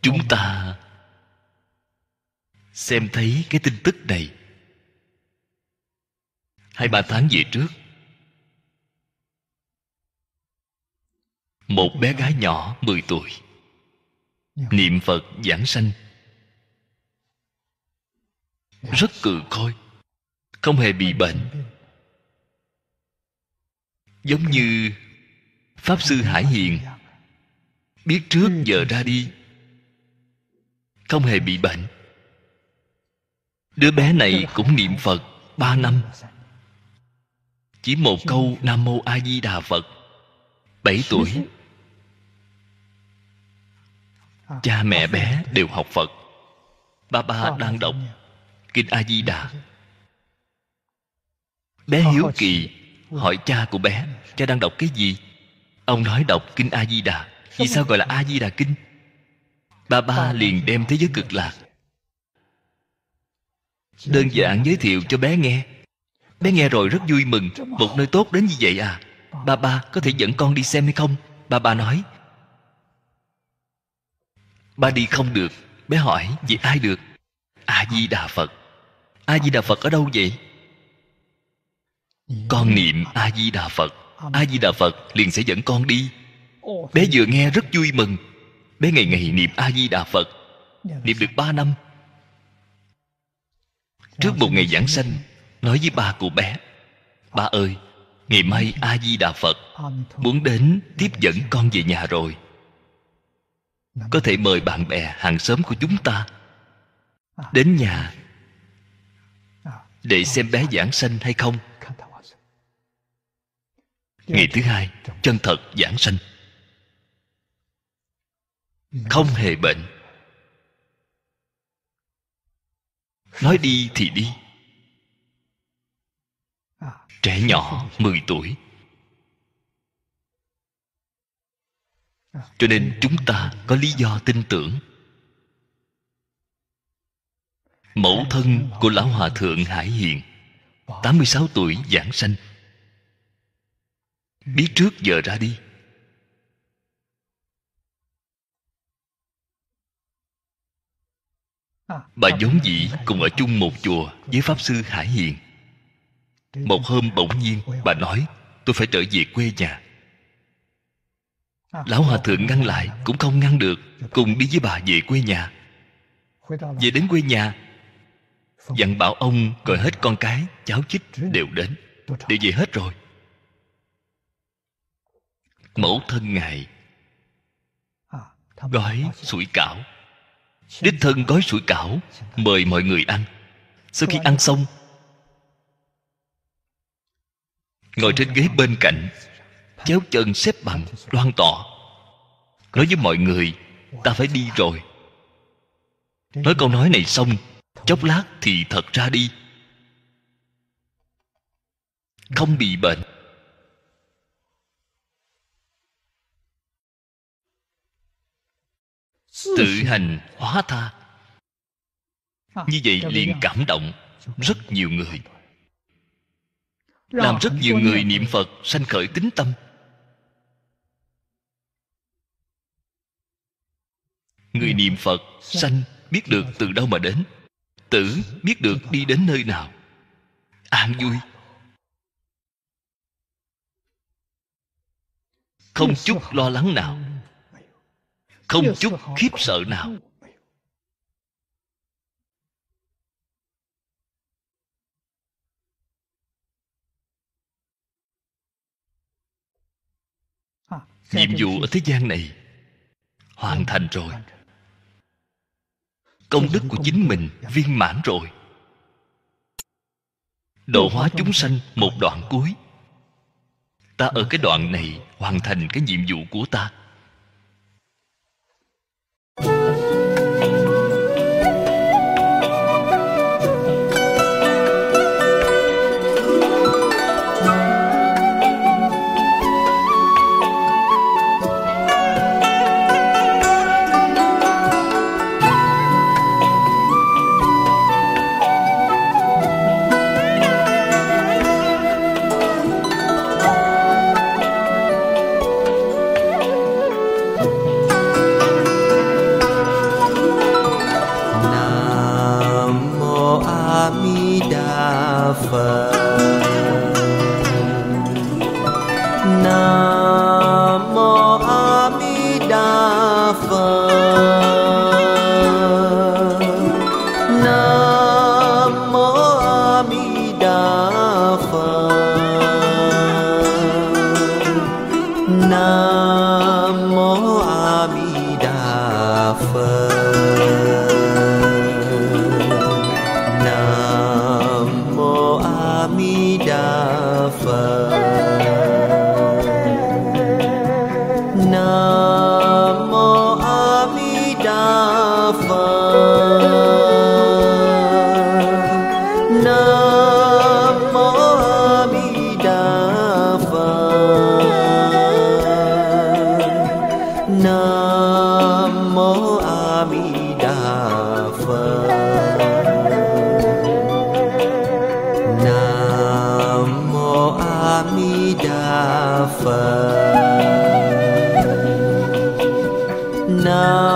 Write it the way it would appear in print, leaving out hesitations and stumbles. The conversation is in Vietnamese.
Chúng ta xem thấy cái tin tức này 2-3 tháng về trước, một bé gái nhỏ 10 tuổi niệm Phật giảng sanh, rất cừ khôi, không hề bị bệnh. Giống như Pháp Sư Hải Hiền biết trước giờ ra đi, không hề bị bệnh. Đứa bé này cũng niệm Phật 3 năm, chỉ một câu Nam Mô A Di Đà Phật. 7 tuổi, cha mẹ bé đều học Phật. Ba đang đọc Kinh A Di Đà. Bé hiếu kỳ hỏi cha của bé: cha đang đọc cái gì? Ông nói đọc Kinh A Di Đà. Vì sao gọi là A Di Đà Kinh? Ba liền đem thế giới cực lạc đơn giản giới thiệu cho bé nghe. Bé nghe rồi rất vui mừng. Một nơi tốt đến như vậy à? Ba có thể dẫn con đi xem hay không? Ba nói ba đi không được. Bé hỏi vì ai được? A Di Đà Phật. A Di Đà Phật ở đâu vậy? Con niệm A Di Đà Phật. A Di Đà Phật liền sẽ dẫn con đi. Bé vừa nghe rất vui mừng. Bé ngày ngày niệm A Di Đà Phật, niệm được 3 năm. Trước một ngày giảng sanh, nói với ba của bé: ba ơi, ngày mai A Di Đà Phật muốn đến tiếp dẫn con về nhà rồi. Có thể mời bạn bè hàng xóm của chúng ta đến nhà để xem bé giảng sanh hay không? Ngày thứ hai, chân thật giảng sanh, không hề bệnh. Nói đi thì đi. Trẻ nhỏ 10 tuổi. Cho nên chúng ta có lý do tin tưởng. Mẫu thân của Lão Hòa Thượng Hải Hiền 86 tuổi giảng sanh, biết trước giờ ra đi. Bà vốn dĩ cùng ở chung một chùa với Pháp Sư Hải Hiền. Một hôm bỗng nhiên bà nói: tôi phải trở về quê nhà. Lão Hòa Thượng ngăn lại cũng không ngăn được, cùng đi với bà về quê nhà. Về đến quê nhà, dặn bảo ông gọi hết con cái, cháu chích đều đến, đều về hết rồi. Mẫu thân Ngài gói sủi cảo, đích thân gói sủi cảo mời mọi người ăn. Sau khi ăn xong, ngồi trên ghế bên cạnh, chéo chân xếp bằng đoan tọa, nói với mọi người: ta phải đi rồi. Nói câu nói này xong, chốc lát thì thật ra đi, không bị bệnh. Tự hành hóa tha. Như vậy liền cảm động rất nhiều người, làm rất nhiều người niệm Phật sanh khởi tín tâm. Người niệm Phật sanh biết được từ đâu mà đến, tử biết được đi đến nơi nào, an vui, không chút lo lắng nào, không chút khiếp sợ nào. Nhiệm vụ ở thế gian này hoàn thành rồi. Công đức của chính mình viên mãn rồi. Độ hóa chúng sanh một đoạn cuối. Ta ở cái đoạn này hoàn thành cái nhiệm vụ của ta. Phật. Nam mô A Di Đà Phật. Nam mô A Di Đà Phật. Nam mô A Di Đà Phật. Nam mô A Di Đà Phật. Nam mô A Di Đà Phật. Nam mô A Di Đà Phật. Nam mô A Di Đà Phật. Nam mô A Di Đà Phật. Nam